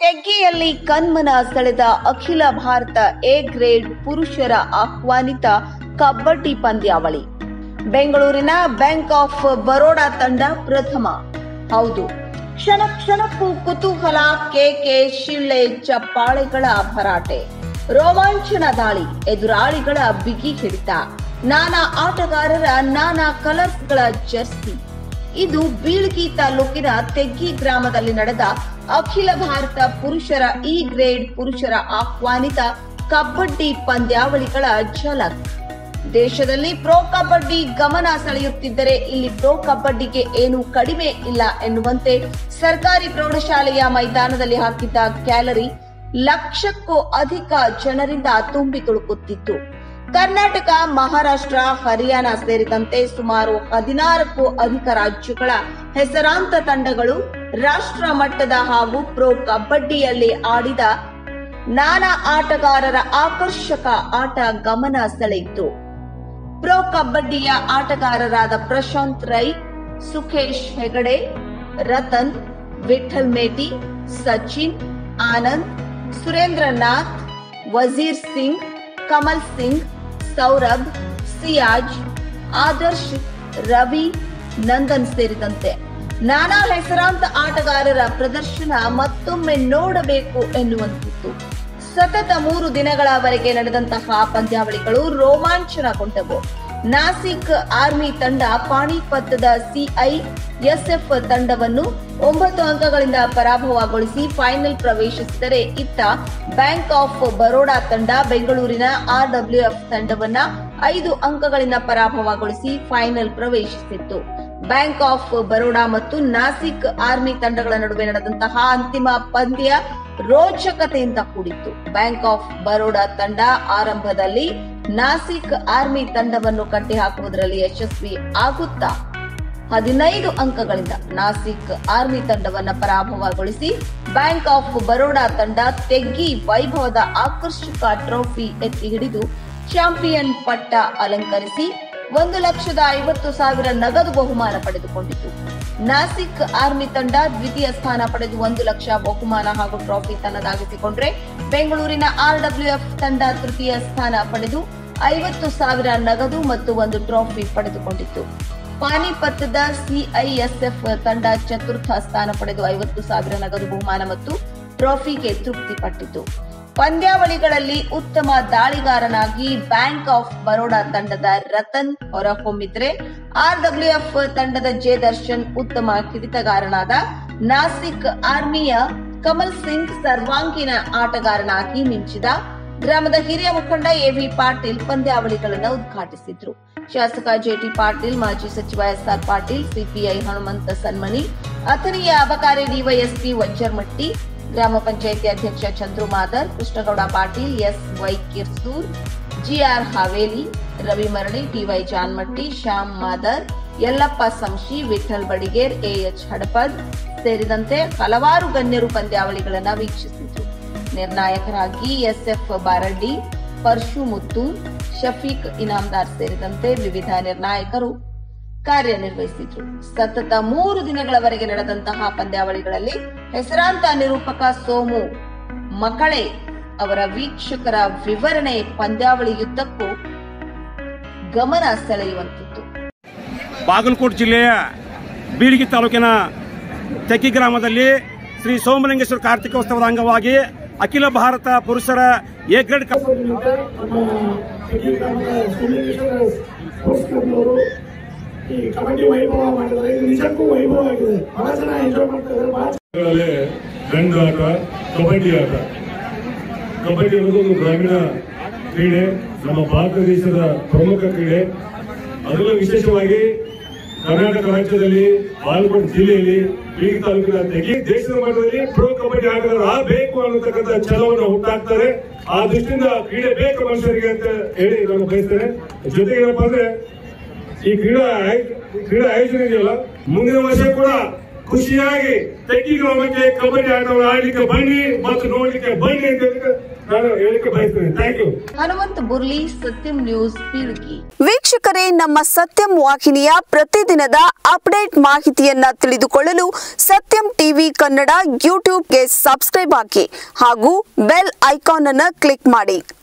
ತೆಗ್ಗಿಯಲ್ಲಿ ಕಣ್ಮನ ಸೆಳೆದ ಅಖಿಲ ಭಾರತ ಎ ಗ್ರೇಡ್ ಪುರುಷರ ಆಹ್ವಾನಿತ ಕಬಡ್ಡಿ ಪಂದ್ಯಾವಳಿ. ಬೆಂಗಳೂರಿನ ಬ್ಯಾಂಕ್ ಆಫ್ ಬರೋಡಾ ತಂಡ ಪ್ರಥಮ. ಹೌದು, ಕ್ಷಣ ಕ್ಷಣಕ್ಕೂ ಕುತೂಹಲ, ಕೇಕೆ, ಶಿಳ್ಳೆ, ಚಪ್ಪಾಳೆಗಳ ಭರಾಟೆ, ರೋಮಾಂಚನ ದಾಳಿ, ಎದುರಾಳಿಗಳ ಬಿಗಿ ಹಿಡಿತ, ನಾನಾ ಆಟಗಾರರ ನಾನಾ ಕಲರ್ಸ್ಗಳ ಜರ್ಸಿ. ಇದು ಬೀಳ್ಗಿ ತಾಲೂಕಿನ ತೆಗ್ಗಿ ಗ್ರಾಮದಲ್ಲಿ ನಡೆದ ಅಖಿಲ ಭಾರತ ಪುರುಷರ ಇ ಗ್ರೇಡ್ ಪುರುಷರ ಆಹ್ವಾನಿತ ಕಬಡ್ಡಿ ಪಂದ್ಯಾವಳಿಗಳ ಝಲಕ್. ದೇಶದಲ್ಲಿ ಪ್ರೊ ಕಬಡ್ಡಿ ಗಮನ ಸೆಳೆಯುತ್ತಿದ್ದರೆ ಇಲ್ಲಿ ಪ್ರೊ ಕಬಡ್ಡಿಗೆ ಏನೂ ಕಡಿಮೆ ಇಲ್ಲ ಎನ್ನುವಂತೆ ಸರ್ಕಾರಿ ಪ್ರೌಢಶಾಲೆಯ ಮೈದಾನದಲ್ಲಿ ಹಾಕಿದ್ದ ಗ್ಯಾಲರಿ ಲಕ್ಷಕ್ಕೂ ಅಧಿಕ ಜನರಿಂದ ತುಂಬಿ ತುಳುಕುತ್ತಿತ್ತು. ಕರ್ನಾಟಕ, ಮಹಾರಾಷ್ಟ್ರ, ಹರಿಯಾಣ ಸೇರಿದಂತೆ ಸುಮಾರು 16ಕ್ಕೂ ಅಧಿಕ ರಾಜ್ಯಗಳ ಹೆಸರಾಂತ ತಂಡಗಳು ರಾಷ್ಟ್ರ ಮಟ್ಟದ ಹಾಗೂ ಪ್ರೊ ಕಬಡ್ಡಿಯಲ್ಲಿ ಆಡಿದ ನಾನಾ ಆಟಗಾರರ ಆಕರ್ಷಕ ಆಟ ಗಮನ ಸೆಳೆಯಿತು. ಪ್ರೊ ಕಬಡ್ಡಿಯ ಆಟಗಾರರಾದ ಪ್ರಶಾಂತ್ ರೈ, ಸುಖೇಶ್ ಹೆಗಡೆ, ರತನ್, ವಿಠಲ್ ಮೇಟಿ, ಸಚಿನ್, ಆನಂದ್, ಸುರೇಂದ್ರನಾಥ್, ವಜೀರ್ ಸಿಂಗ್, ಕಮಲ್ ಸಿಂಗ್, ಸೌರಭ್, ಸಿಯಾಜ್, ಆದರ್ಶ್, ರವಿ, ನಂದನ್ ಸೇರಿದಂತೆ ನಾನಾ ಹೆಸರಾಂತ ಆಟಗಾರರ ಪ್ರದರ್ಶನ ಮತ್ತೊಮ್ಮೆ ನೋಡಬೇಕು ಎನ್ನುವಂತಿತ್ತು. ಸತತ 3 ದಿನಗಳವರೆಗೆ ನಡೆದಂತಹ ಪಂದ್ಯಾವಳಿಗಳು ರೋಮಾಂಚನಗೊಂಡವು. ನಾಸಿಕ್ ಆರ್ಮಿ ತಂಡ ಪಾಣಿಪತ್ತದ ಸಿಐಎಸ್ಎಫ್ ತಂಡವನ್ನು 9 ಅಂಕಗಳಿಂದ ಪರಾಭವಗೊಳಿಸಿ ಫೈನಲ್ ಪ್ರವೇಶಿಸಿದರೆ, ಇತ್ತ ಬ್ಯಾಂಕ್ ಆಫ್ ಬರೋಡಾ ತಂಡ ಬೆಂಗಳೂರಿನ ಆರ್ಡಬ್ಲ್ಯೂಎಫ್ ತಂಡವನ್ನ 5 ಅಂಕಗಳಿಂದ ಪರಾಭವಗೊಳಿಸಿ ಫೈನಲ್ ಪ್ರವೇಶಿಸಿತ್ತು. ಬ್ಯಾಂಕ್ ಆಫ್ ಬರೋಡಾ ಮತ್ತು ನಾಸಿಕ್ ಆರ್ಮಿ ತಂಡಗಳ ನಡುವೆ ನಡೆದಂತಹ ಅಂತಿಮ ಪಂದ್ಯ ರೋಚಕತೆಯಿಂದ ಕೂಡಿತ್ತು. ಬ್ಯಾಂಕ್ ಆಫ್ ಬರೋಡಾ ತಂಡ ಆರಂಭದಲ್ಲಿ ನಾಸಿಕ್ ಆರ್ಮಿ ತಂಡವನ್ನು ಕಟ್ಟಿಹಾಕುವುದರಲ್ಲಿ ಯಶಸ್ವಿ ಆಗುತ್ತಾ 15 ಅಂಕಗಳಿಂದ ನಾಸಿಕ್ ಆರ್ಮಿ ತಂಡವನ್ನು ಪರಾಭವಗೊಳಿಸಿ ಬ್ಯಾಂಕ್ ಆಫ್ ಬರೋಡಾ ತಂಡ ತೆಗ್ಗಿ ವೈಭವದ ಆಕರ್ಷಕ ಟ್ರೋಫಿ ಎತ್ತಿ ಹಿಡಿದು ಚಾಂಪಿಯನ್ ಪಟ್ಟ ಅಲಂಕರಿಸಿ 1,50,000 ನಗದು ಬಹುಮಾನ ಪಡೆದುಕೊಂಡಿತು. ನಾಸಿಕ್ ಆರ್ಮಿ ತಂಡ ದ್ವಿತೀಯ ಸ್ಥಾನ ಪಡೆದು 1 ಲಕ್ಷ ಬಹುಮಾನ ಹಾಗೂ ಟ್ರೋಫಿ ತನ್ನದಾಗಿಸಿಕೊಂಡ್ರೆ, ಬೆಂಗಳೂರಿನ ಆರ್ಡಬ್ಲ್ಯೂಎಫ್ ತಂಡ ತೃತೀಯ ಸ್ಥಾನ ಪಡೆದು 50,000 ನಗದು ಮತ್ತು 1 ಟ್ರೋಫಿ ಪಡೆದುಕೊಂಡಿತ್ತು. ಪಾಣಿಪತ್ತದ ಸಿಐಎಸ್ಎಫ್ ತಂಡ ಚತುರ್ಥ ಸ್ಥಾನ ಪಡೆದು 50,000 ನಗದು ಬಹುಮಾನ ಮತ್ತು ಟ್ರೋಫಿಗೆ ತೃಪ್ತಿಪಟ್ಟಿತು. ಪಂದ್ಯಾವಳಿಗಳಲ್ಲಿ ಉತ್ತಮ ದಾಳಿಗಾರನಾಗಿ ಬ್ಯಾಂಕ್ ಆಫ್ ಬರೋಡಾ ತಂಡದ ರತನ್ ಹೊರಹೊಮ್ಮಿದ್ರೆ, ಆರ್ಡಬ್ಲ್ಯೂಎಫ್ ತಂಡದ ಜೆ ದರ್ಶನ್ ಉತ್ತಮ ಕಿಡಿತಗಾರನಾದ, ನಾಸಿಕ್ ಆರ್ಮಿಯ ಕಮಲ್ ಸಿಂಗ್ ಸರ್ವಾಂಗೀಣ ಆಟಗಾರನಾಗಿ ಮಿಂಚಿದ. ಗ್ರಾಮದ ಹಿರಿಯ ಮುಖಂಡ ಎವಿ ಪಾಟೀಲ್ ಪಂದ್ಯಾವಳಿಗಳನ್ನು ಉದ್ಘಾಟಿಸಿದ್ರು. ಶಾಸಕ ಜೆಟಿ ಪಾಟೀಲ್, ಮಾಜಿ ಸಚಿವ ಎಸ್ಆರ್ ಪಾಟೀಲ್, ಸಿಪಿಐ ಹನುಮಂತ ಸನ್ಮನಿ, ಅಥಣಿಯ ಅಬಕಾರಿ ಡಿವೈಎಸ್ಪಿ ವಜ್ಜರ್ಮಟ್ಟಿ, ಗ್ರಾಮ ಪಂಚಾಯಿತಿ ಅಧ್ಯಕ್ಷ Chandru Madar, Krishnagowda Patil, SY Kirsur, GR Haveli, Ravi Marali, TY Janmatti, Shyam Madar, Yallappa Samshi, Vithal Badiger, AH Hadapad ಸೇರಿದಂತೆ ಹಲವಾರು ಗಣ್ಯರು ಪಂದ್ಯಾವಳಿಗಳನ್ನು ವೀಕ್ಷಿಸಿದ್ರು. ನಿರ್ಣಾಯಕರಾಗಿ ಎಸ್ಎಫ್ ಬಾರಡ್ಡಿ, ಪರ್ಶು ಮುತ್ತೂರ್, ಶಫೀಕ್ ಇನಾಮ್ದಾರ್ ಸೇರಿದಂತೆ ವಿವಿಧ ನಿರ್ಣಾಯಕರು ಕಾರ್ಯನಿರ್ವಹಿಸಿದ್ರು. ಸತತ 3 ದಿನಗಳವರೆಗೆ ನಡೆದಂತಹ ಪಂದ್ಯಾವಳಿಗಳಲ್ಲಿ ಹೆಸರಾಂತ ನಿರೂಪಕ ಸೋಮು ಮಕಳೆ ಅವರ ವೀಕ್ಷಕರ ವಿವರಣೆ ಪಂದ್ಯಾವಳಿಯುದ್ದಕ್ಕೂ ಗಮನ ಸೆಳೆಯುವಂತಿತ್ತು. ಬಾಗಲಕೋಟೆ ಜಿಲ್ಲೆಯ ಬೀಳ್ಗಿ ತಾಲೂಕಿನ ತೆಗ್ಗಿ ಗ್ರಾಮದಲ್ಲಿ ಶ್ರೀ ಸೋಮಲಿಂಗೇಶ್ವರ ಕಾರ್ತಿಕೋತ್ಸವದ ಅಂಗವಾಗಿ ಅಖಿಲ ಭಾರತ ಪುರುಷರ ಎ ಗ್ರೇಡ್ ಕಬಡ್ಡಿ ವೈಭವ ಮಾಡಿದ್ರೆ ಇದು ನಿಜಕ್ಕೂ ವೈಭವ ಆಗಿದೆ. ಬಹಳ ಜನ ಎಂಜಾಯ್ ಮಾಡ್ತಾರೆ. ಗಂಡು ಆಟ ಕಬಡ್ಡಿ ಆಟ. ಕಬಡ್ಡಿ ಅನ್ನೋದು ಒಂದು ಗ್ರಾಮೀಣ ಕ್ರೀಡೆ, ನಮ್ಮ ಭಾರತ ದೇಶದ ಪ್ರಮುಖ ಕ್ರೀಡೆ. ಅದರಲ್ಲೂ ವಿಶೇಷವಾಗಿ ಕರ್ನಾಟಕ ರಾಜ್ಯದಲ್ಲಿ ಬಾಗಲಕೋಟೆ ಜಿಲ್ಲೆಯಲ್ಲಿ ಬೀಳ್ಗಿ ತಾಲೂಕಿನ ತೆಗಿ ದೇಶದ ಮಟ್ಟದಲ್ಲಿ ಪ್ರೋ ಕಬಡ್ಡಿ ಆಟಗಾರರು ಆಗಬೇಕು ಅನ್ನತಕ್ಕಂಥ ಛಲವನ್ನು ಹುಟ್ಟಾಕ್ತಾರೆ. ಆ ದೃಷ್ಟಿಯಿಂದ ಕ್ರೀಡೆ ಬೇಕು ಮನುಷ್ಯರಿಗೆ ಅಂತ ಹೇಳಿ ನಾನು ಬಯಸ್ತೇನೆ. ಜೊತೆಗೆ ಏನಪ್ಪಾ ಅಂದ್ರೆ, ಈ ಕ್ರೀಡಾ ಆಯೋಜನೆ ಇದೆಯಲ್ಲ, ಮುಂದಿನ ವರ್ಷ ಕೂಡ ಖುಷಿಯಾಗಿ ತೆಗ್ಗಿ ಗ್ರಾಮಕ್ಕೆ ಕಬಡ್ಡಿ ಆಟವನ್ನು ಆಡಲಿಕ್ಕೆ ಬನ್ನಿ ಮತ್ತು ನೋಡ್ಲಿಕ್ಕೆ ಬನ್ನಿ ಅಂತ ನಾನು ಹೇಳಿಕೆ ಬಯಸ್ತೇನೆ. Thank you. ಹನುಮಂತ ಬುರ್ಲಿ, ಸತ್ಯಂ ನ್ಯೂಸ್, ಬೀಳ್ಗಿ. ವೀಕ್ಷಕರೇ, ನಮ್ಮ ಸತ್ಯಂ ವಾಹಿನಿಯ ಪ್ರತಿದಿನದ ಅಪ್ಡೇಟ್ ಮಾಹಿತಿಯನ್ನ ತಿಳಿದುಕೊಳ್ಳಲು ಸತ್ಯಂ ಟಿವಿ ಕನ್ನಡ ಯೂಟ್ಯೂಬ್ಗೆ ಸಬ್ಸ್ಕ್ರೈಬ್ ಆಗಿ ಹಾಗೂ ಬೆಲ್ ಐಕಾನ್ ಅನ್ನು ಕ್ಲಿಕ್ ಮಾಡಿ.